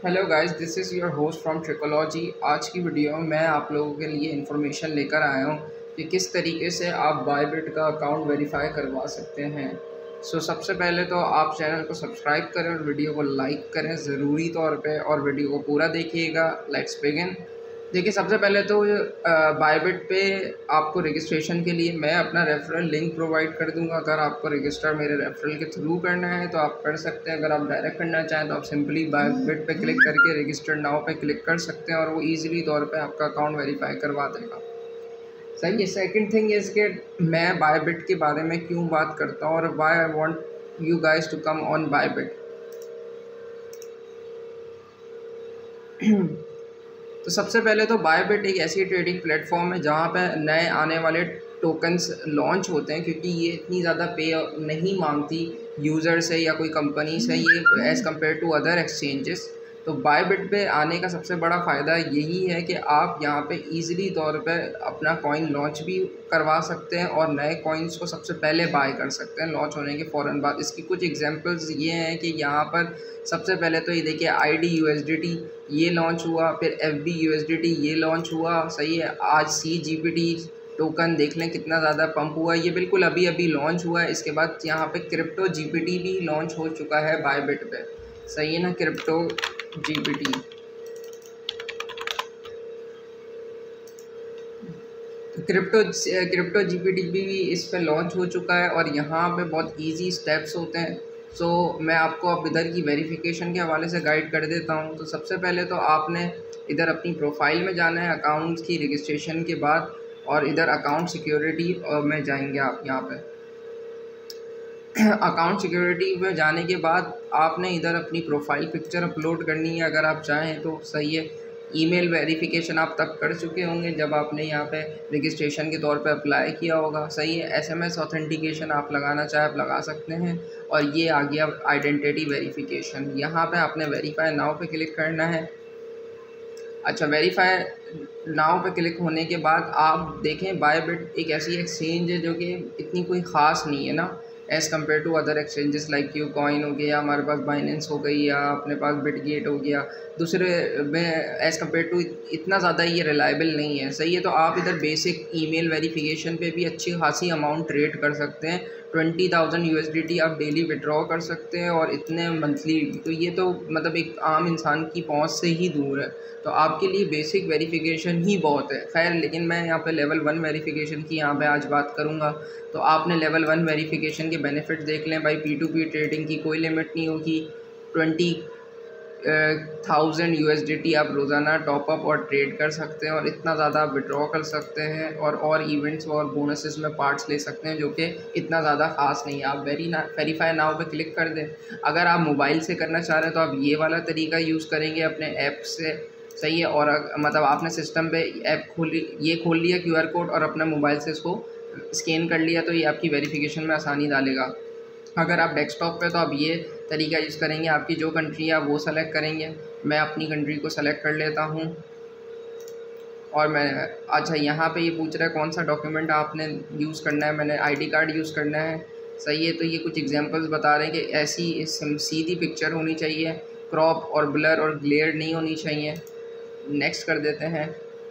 Hello guys, this is your host from trichology. आज की video में मैं आप लोगों के लिए इन्फॉर्मेशन लेकर आया हूँ कि किस तरीके से आप बायबिट का अकाउंट वेरीफाई करवा सकते हैं। सबसे पहले तो आप चैनल को सब्सक्राइब करें और वीडियो को लाइक करें ज़रूरी तौर पे, और वीडियो को पूरा देखिएगा। Let's begin. देखिए, सबसे पहले तो बायबिट पे आपको रजिस्ट्रेशन के लिए मैं अपना रेफरल लिंक प्रोवाइड कर दूंगा। अगर आपको रजिस्टर मेरे रेफरल के थ्रू करना है तो आप कर सकते हैं। अगर आप डायरेक्ट करना चाहें तो आप सिंपली बायबिट पे क्लिक करके रजिस्टर नाउ पे क्लिक कर सकते हैं और वो ईजिली तौर पे आपका अकाउंट वेरीफाई करवा देगा। सही है। सेकंड थिंग इज़ कि मैं बायबिट के बारे में क्यों बात करता हूँ और why I want you guys to come on Bybit. तो सबसे पहले तो बायबिट एक ऐसी ट्रेडिंग प्लेटफॉर्म है जहाँ पे नए आने वाले टोकन्स लॉन्च होते हैं, क्योंकि ये इतनी ज़्यादा पे नहीं मांगती यूज़र से या कोई कंपनी से ये as compared to other exchanges. तो बायबिट पे आने का सबसे बड़ा फ़ायदा यही है कि आप यहाँ पे इजीली तौर पे अपना कॉइन लॉन्च भी करवा सकते हैं और नए कॉइन्स को सबसे पहले बाय कर सकते हैं लॉन्च होने के फ़ौरन बाद। इसकी कुछ एग्जांपल्स ये हैं कि यहाँ पर सबसे पहले तो ये देखिए IDUSDT ये लॉन्च हुआ, फिर FBUSDT ये लॉन्च हुआ। सही है। आज CGPT टोकन देख लें कितना ज़्यादा पंप हुआ, ये बिल्कुल अभी अभी लॉन्च हुआ है। इसके बाद यहाँ पे क्रिप्टो GPT भी लॉन्च हो चुका है बायबिट पे। सही है ना, क्रिप्टो GPT। क्रिप्टो GPT भी इस पे लॉन्च हो चुका है और यहाँ पे बहुत इजी स्टेप्स होते हैं। मैं आपको अब इधर की वेरिफिकेशन के हवाले से गाइड कर देता हूँ। तो सबसे पहले तो आपने इधर अपनी प्रोफाइल में जाना है अकाउंट की रजिस्ट्रेशन के बाद, और इधर अकाउंट सिक्योरिटी में जाएंगे आप। यहाँ पे अकाउंट सिक्योरिटी में जाने के बाद आपने इधर अपनी प्रोफाइल पिक्चर अपलोड करनी है अगर आप चाहें तो। सही है। ईमेल वेरिफिकेशन आप तब कर चुके होंगे जब आपने यहाँ पे रजिस्ट्रेशन के तौर पे अप्लाई किया होगा। सही है। SMS ऑथेंटिकेशन आप लगाना चाहे आप लगा सकते हैं। और ये आ गया आइडेंटिटी वेरिफिकेशन। यहाँ पे आपने वेरीफाई नाउ पे क्लिक करना है। अच्छा, वेरीफाई नाउ पे क्लिक होने के बाद आप देखें बायबिट एक ऐसी एक्सचेंज है जो कि इतनी कोई ख़ास नहीं है ना as compared to other exchanges like Qcoin हो गया, हमारे पास बाइनेंस हो गई, या अपने पास बिटगेट हो गया। दूसरे में एज़ कम्पेयर टू इतना ज़्यादा ये रिलायबल नहीं है। सही है। तो आप इधर बेसिक ईमेल वेरिफिकेशन पे भी अच्छी खासी अमाउंट ट्रेड कर सकते हैं। 20,000 USDT आप डेली विड्रॉ कर सकते हैं और इतने मंथली। तो ये तो मतलब एक आम इंसान की पहुंच से ही दूर है। तो आपके लिए बेसिक वेरिफिकेशन ही बहुत है। खैर, लेकिन मैं यहाँ पे लेवल 1 वेरिफिकेशन की यहाँ पे आज बात करूँगा। तो आपने लेवल 1 वेरिफिकेशन के बेनिफिट देख लें भाई। P2P ट्रेडिंग की कोई लिमिट नहीं होगी। 20,000 USDT आप रोज़ाना टॉपअप और ट्रेड कर सकते हैं और इतना ज़्यादा आप विड्रॉ कर सकते हैं और इवेंट्स और बोनसेस में पार्ट्स ले सकते हैं, जो कि इतना ज़्यादा ख़ास नहीं है। आप वेरीफाई नाउ पे क्लिक कर दें। अगर आप मोबाइल से करना चाह रहे हैं तो आप ये वाला तरीका यूज़ करेंगे अपने ऐप से। सही है। और मतलब आपने सिस्टम पे ऐप खोल लिया QR कोड और अपने मोबाइल से इसको स्कैन कर लिया, तो ये आपकी वेरिफिकेशन में आसानी डालेगा। अगर आप डेस्कटॉप पे तो आप ये तरीका यूज़ करेंगे। आपकी जो कंट्री है आप वो सेलेक्ट करेंगे। मैं अपनी कंट्री को सेलेक्ट कर लेता हूँ और मैं अच्छा, यहाँ पे ये पूछ रहा है कौन सा डॉक्यूमेंट आपने यूज़ करना है। मैंने ID कार्ड यूज़ करना है। सही है। तो ये कुछ एग्जांपल्स बता रहे हैं कि ऐसी सीधी पिक्चर होनी चाहिए, क्रॉप और ब्लर और ग्लेयर नहीं होनी चाहिए। नेक्स्ट कर देते हैं।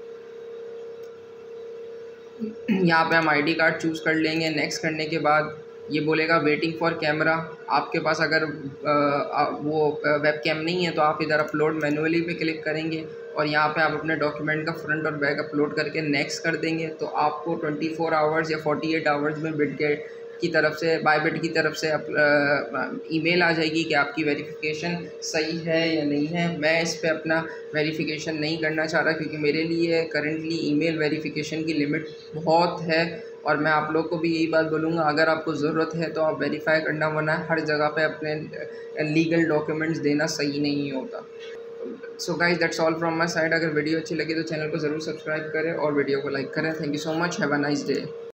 यहाँ पे हम ID कार्ड चूज़ कर लेंगे। नेक्स्ट करने के बाद ये बोलेगा वेटिंग फॉर कैमरा। आपके पास अगर वो वेब कैम नहीं है तो आप इधर अपलोड मैनुअली पे क्लिक करेंगे और यहाँ पे आप अपने डॉक्यूमेंट का फ्रंट और बैक अपलोड करके नेक्स्ट कर देंगे। तो आपको 24 आवर्स या 48 आवर्स में बिटगेट की तरफ से, बायबिट की तरफ से ईमेल आ जाएगी कि आपकी वेरिफिकेशन सही है या नहीं है। मैं इस पे अपना वेरिफिकेशन नहीं करना चाह रहा क्योंकि मेरे लिए करंटली ईमेल वेरिफिकेशन की लिमिट बहुत है। और मैं आप लोग को भी यही बात बोलूँगा, अगर आपको ज़रूरत है तो आप वेरीफाई करना, वरना हर जगह पे अपने लीगल डॉक्यूमेंट्स देना सही नहीं होता। So guys, that's all from my side. अगर वीडियो अच्छी लगी तो चैनल को ज़रूर सब्सक्राइब करें और वीडियो को लाइक करें। Thank you so much. Have a nice day.